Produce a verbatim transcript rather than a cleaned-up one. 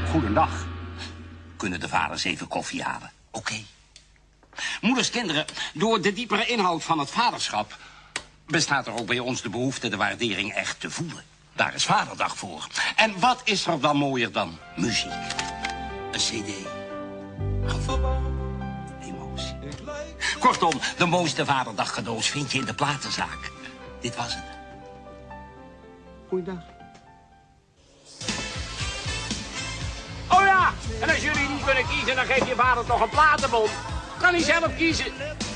Goedendag. Kunnen de vaders even koffie halen? Oké. Okay. Moeders, kinderen, door de diepere inhoud van het vaderschap bestaat er ook bij ons de behoefte de waardering echt te voelen. Daar is Vaderdag voor. En wat is er dan mooier dan muziek? Een cd. Gevoel. Emotie. Kortom, de mooiste Vaderdag cadeaus vind je in de platenzaak. Dit was het. Goeiedag. Oh ja, en als jullie niet kunnen kiezen, dan geeft je vader toch een platenbon. Kan hij zelf kiezen.